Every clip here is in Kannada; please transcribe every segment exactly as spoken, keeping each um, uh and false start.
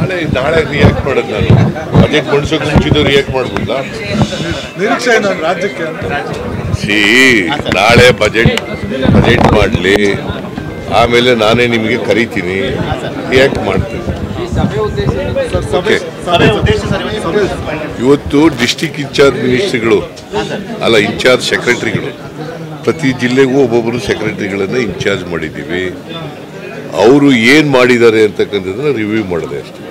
ನಾಳೆ ನಾಳೆ ರಿಯಾಕ್ಟ್ ಮಾಡೋದು ನಾನು ಬಜೆಟ್ ಮಂಡಿಸೋಕೆ ಮುಂಚಿದ್ದು ರಿಯಾಕ್ಟ್ ಮಾಡ್ಬೋದಾ ನಿರೀಕ್ಷೆ ರಾಜ್ಯಕ್ಕೆ ಸಿ ನಾಳೆ ಬಜೆಟ್ ಬಜೆಟ್ ಮಾಡಲಿ ಆಮೇಲೆ ನಾನೇ ನಿಮಗೆ ಕರಿತೀನಿ ರಿಯಾಕ್ಟ್ ಮಾಡ್ತೀನಿ ಇವತ್ತು ಡಿಸ್ಟಿಕ್ ಇನ್ಚಾರ್ಜ್ ಮಿನಿಸ್ಟ್ರಿಗಳು ಅಲ್ಲ ಇನ್ಚಾರ್ಜ್ ಸೆಕ್ರೆಟರಿಗಳು ಪ್ರತಿ ಜಿಲ್ಲೆಗೂ ಒಬ್ಬೊಬ್ಬರು ಸೆಕ್ರೆಟರಿಗಳನ್ನ ಇನ್ಚಾರ್ಜ್ ಮಾಡಿದ್ದೀವಿ ಅವರು ಏನು ಮಾಡಿದ್ದಾರೆ ಅಂತಕ್ಕಂಥದ್ದನ್ನ ರಿವ್ಯೂ ಮಾಡಿದೆ ಅಷ್ಟೇ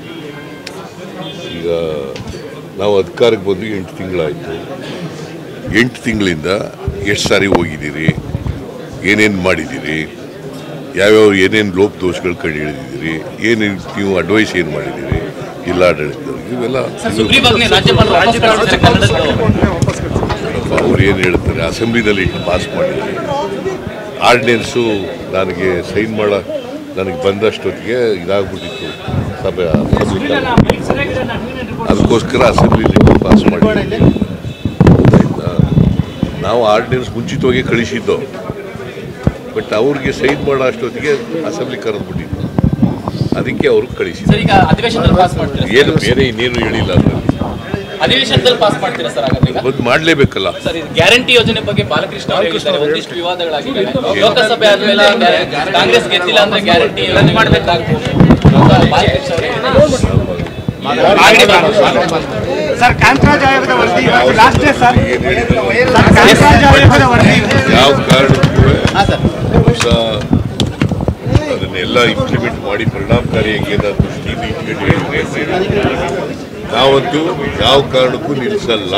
ಈಗ ನಾವು ಅಧಿಕಾರಕ್ಕೆ ಬಂದು ಎಂಟು ತಿಂಗಳಾಯಿತು ಎಂಟು ತಿಂಗಳಿಂದ ಎಷ್ಟು ಸಾರಿ ಹೋಗಿದ್ದೀರಿ ಏನೇನು ಮಾಡಿದ್ದೀರಿ ಯಾವ್ಯಾವ ಏನೇನು ಲೋಪ ದೋಷಗಳು ಕಂಡು ಹಿಡಿದಿದ್ದೀರಿ ಏನು ನೀವು ಅಡ್ವೈಸ್ ಏನು ಮಾಡಿದ್ದೀರಿ ಜಿಲ್ಲಾಡಳಿತದವ್ರಿಗೆ ಇವೆಲ್ಲ ಅವ್ರು ಏನು ಹೇಳ್ತಾರೆ ಅಸೆಂಬ್ಲಿನಲ್ಲಿ ಪಾಸ್ ಮಾಡಿದ್ದೀರಿ ಆರ್ಡಿನೆನ್ಸು ನನಗೆ ಸೈನ್ ಮಾಡೋ ನನಗೆ ಬಂದಷ್ಟೊತ್ತಿಗೆ ಇದಾಗ್ಬಿಟ್ಟಿತ್ತು ಸಭೆ ಅದಕ್ಕೋಸ್ಕರ ಅಸೆಂಬ್ಲಿಲಿ ಪಾಸ್ ಮಾಡಿದ್ದೀವಿ ಗೊತ್ತಾಯ್ತಾ ನಾವು ಆರ್ಡಿನೆನ್ಸ್ ಮುಂಚಿತವಾಗಿ ಕಳಿಸಿದ್ದು ಬಟ್ ಅವ್ರಿಗೆ ಸೈನ್ ಮಾಡೋ ಅಷ್ಟೊತ್ತಿಗೆ ಅಸೆಂಬ್ಲಿ ಕರೆದ್ಬಿಟ್ಟಿತ್ತು ಅದಕ್ಕೆ ಅವ್ರಿಗೆ ಕಳಿಸಿದ್ರು ಏನು ಬೇರೆ ಇನ್ನೇನು ಹೇಳಿಲ್ಲ ಅಧಿವೇಶನದಲ್ಲಿ ಪಾಸ್ ಮಾಡ್ತೀರಾ ಸರ್ ಹಾಗಾದ್ರೆ ಬಂದು ಮಾಡಲೇಬೇಕಲ್ಲ ಸರ್ ಗ್ಯಾರಂಟಿ ಯೋಜನೆ ಬಗ್ಗೆ ಬಾಲಕೃಷ್ಣ ಅವರು ಹೇಳಿದ್ದಾರೆ ಒಂದಿಷ್ಟು ವಿವಾದಗಳಾಗಿವೆ ಲೋಕಸಭೆ ಆದ್ಮೇಲೆ ಕಾಂಗ್ರೆಸ್ ಗೆದ್ದಿಲ್ಲ ಅಂದ್ರೆ ಗ್ಯಾರಂಟಿ ಯೋಜನೆ ಮಾಡಬೇಕಾಗ್ತದೆ ಸರ್ ಕಾಂತರಾಜ್ ಆಯೋಗದ ವರದಿ ಲಾಸ್ಟ್ ಡೇ ಸರ್ ಕಾಂತರಾಜ್ ಆಯೋಗದ ವರದಿ ಯಾವ ಕಾರಣಕ್ಕೂ ಅದನ್ನೆಲ್ಲ ಇಂಪ್ಲಿಮೆಂಟ್ ಮಾಡಿ ಪರಿಣಾಮಕಾರಿಯಾಗಿ ಏನಾದ್ರು ಸ್ಕೀಮ್ ಇಟ್ಕೊಂಡು ನಾವಂತೂ ಯಾವ ಕಾರಣಕ್ಕೂ ನಿಲ್ಲಿಸಲ್ಲ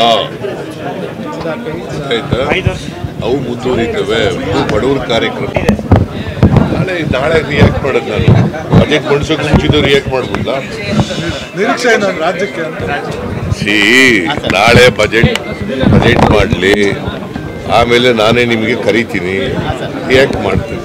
ಆಯ್ತಾ ಅವು ಮುಂದುವರಿತವೆ ಬಡವರ ಕಾರ್ಯಕ್ರಮ ನಾಳೆ ನಾಳೆ ರಿಯಾಕ್ಟ್ ಮಾಡೋದು ನಾನು ಬಜೆಟ್ ಮಂಡಿಸೋಕೆ ಮುಂಚಿದ್ದು ರಿಯಾಕ್ಟ್ ಮಾಡ್ಬೋದಾ ನಿರೀಕ್ಷೆ ರಾಜ್ಯಕ್ಕೆ ಸಿ ನಾಳೆ ಬಜೆಟ್ ಬಜೆಟ್ ಮಾಡಲಿ ಆಮೇಲೆ ನಾನೇ ನಿಮಗೆ ಕರಿತೀನಿ ರಿಯಾಕ್ಟ್ ಮಾಡ್ತೀನಿ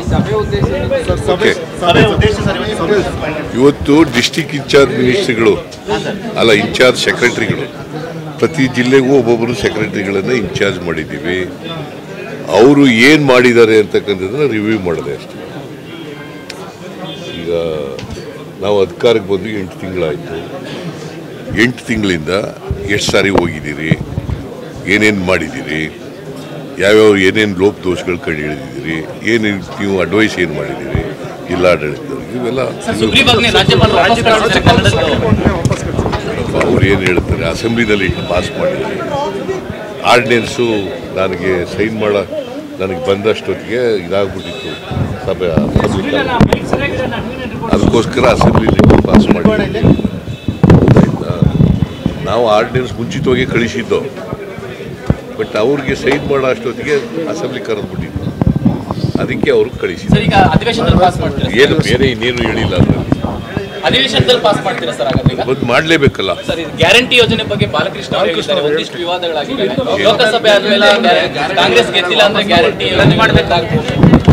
ಇವತ್ತು ಡಿಸ್ಟಿಕ್ ಇನ್ಚಾರ್ಜ್ ಮಿನಿಸ್ಟ್ರಿಗಳು ಅಲ್ಲ ಇನ್ಚಾರ್ಜ್ ಸೆಕ್ರೆಟರಿಗಳು ಪ್ರತಿ ಜಿಲ್ಲೆಗೂ ಒಬ್ಬೊಬ್ಬರು ಸೆಕ್ರೆಟರಿಗಳನ್ನ ಇನ್ಚಾರ್ಜ್ ಮಾಡಿದ್ದೀವಿ ಅವರು ಏನು ಮಾಡಿದ್ದಾರೆ ಅಂತಕ್ಕಂಥದ್ದನ್ನ ರಿವ್ಯೂ ಮಾಡಿದೆ ಅಷ್ಟೇ ಈಗ ನಾವು ಅಧಿಕಾರಕ್ಕೆ ಬಂದು ಎಂಟು ತಿಂಗಳಾಯಿತು ಎಂಟು ತಿಂಗಳಿಂದ ಎಷ್ಟು ಸಾರಿ ಹೋಗಿದ್ದೀರಿ ಏನೇನು ಮಾಡಿದ್ದೀರಿ ಯಾವ್ಯಾವ ಏನೇನು ಲೋಪ ದೋಷಗಳು ಕಂಡು ಹಿಡಿದಿದ್ದೀರಿ ಏನು ನೀವು ಅಡ್ವೈಸ್ ಏನು ಮಾಡಿದ್ದೀರಿ ಜಿಲ್ಲಾಡಳಿತದವ್ರಿಗೆ ಇವೆಲ್ಲ ಅವ್ರು ಏನು ಹೇಳ್ತಾರೆ ಅಸೆಂಬ್ಲಿನಲ್ಲಿ ಪಾಸ್ ಮಾಡಿದ್ದೀರಿ ಆರ್ಡಿನೆನ್ಸು ನನಗೆ ಸೈನ್ ಮಾಡೋ ನನಗೆ ಬಂದಷ್ಟೊತ್ತಿಗೆ ಇದಾಗ್ಬಿಟ್ಟಿತ್ತು ಸಭೆ ಅದಕ್ಕೋಸ್ಕರ ಅಸೆಂಬ್ಲಿಲಿ ಪಾಸ್ ಮಾಡಿದ್ದೀವಿ ಗೊತ್ತಾಯ್ತಾ ನಾವು ಆರ್ಡಿನೆನ್ಸ್ ಮುಂಚಿತವಾಗಿ ಕಳಿಸಿದ್ದು ಬಟ್ ಅವ್ರಿಗೆ ಸೈನ್ ಮಾಡೋ ಅಷ್ಟೊತ್ತಿಗೆ ಅಸೆಂಬ್ಲಿ ಕರೆದ್ಬಿಟ್ಟಿತ್ತು ಅದಕ್ಕೆ ಅವ್ರಿಗೆ ಕಳಿಸಿದ್ರು ಏನು ಬೇರೆ ಇನ್ನೇನು ಹೇಳಿಲ್ಲ ಅಧಿವೇಶನದಲ್ಲಿ ಪಾಸ್ ಮಾಡ್ತೀರಾ ಸರ್ ಹಾಗಾದ್ರೆ ಬಂದು ಮಾಡಲೇಬೇಕಲ್ಲ ಸರ್ ಗ್ಯಾರಂಟಿ ಯೋಜನೆ ಬಗ್ಗೆ ಬಾಲಕೃಷ್ಣ ಅವರು ಹೇಳಿದ್ದಾರೆ ಒಂದಿಷ್ಟು ವಿವಾದಗಳಾಗಿವೆ ಲೋಕಸಭೆ ಆದ್ಮೇಲೆ ಕಾಂಗ್ರೆಸ್ ಗೆದ್ದಿಲ್ಲ ಅಂದ್ರೆ ಗ್ಯಾರಂಟಿ ಯೋಜನೆ ಮಾಡಬೇಕಾಗ್ತದೆ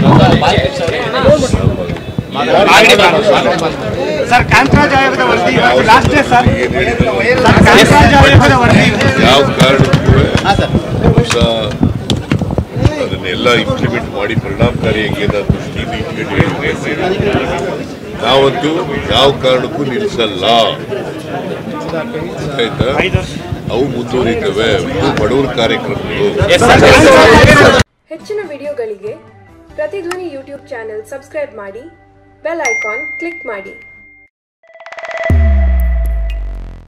ಸರ್ ಕಾಂತರಾಜ್ ಆಯೋಗದ ವರದಿ ಲಾಸ್ಟ್ ಡೇ ಸರ್ ಕಾಂತರಾಜ್ ಆಯೋಗದ ವರದಿ ಯಾವ ಕಾರಣಕ್ಕೂ ಅದನ್ನೆಲ್ಲ ಇಂಪ್ಲಿಮೆಂಟ್ ಮಾಡಿ ಪರಿಣಾಮಕಾರಿಯಾಗಿ ಏನಾದ್ರು ಸ್ಕೀಮ್ ಇಟ್ಕೊಂಡು ನಾವಂತೂ ಯಾವ ಕಾರಣಕ್ಕೂ ನಿಲ್ಲಿಸಲ್ಲ ಆಯ್ತಾ ಅವು ಮುಂದುವರಿತವೆ ಬಡವರ ಕಾರ್ಯಕ್ರಮಗಳು ಹೆಚ್ಚಿನ ವಿಡಿಯೋಗಳಿಗೆ ಪ್ರತಿಧ್ವನಿ ಯೂಟ್ಯೂಬ್ ಚಾನೆಲ್ ಸಬ್ಸ್ಕ್ರೈಬ್ ಮಾಡಿ ಬೆಲ್ ಐಕಾನ್ ಕ್ಲಿಕ್ ಮಾಡಿ.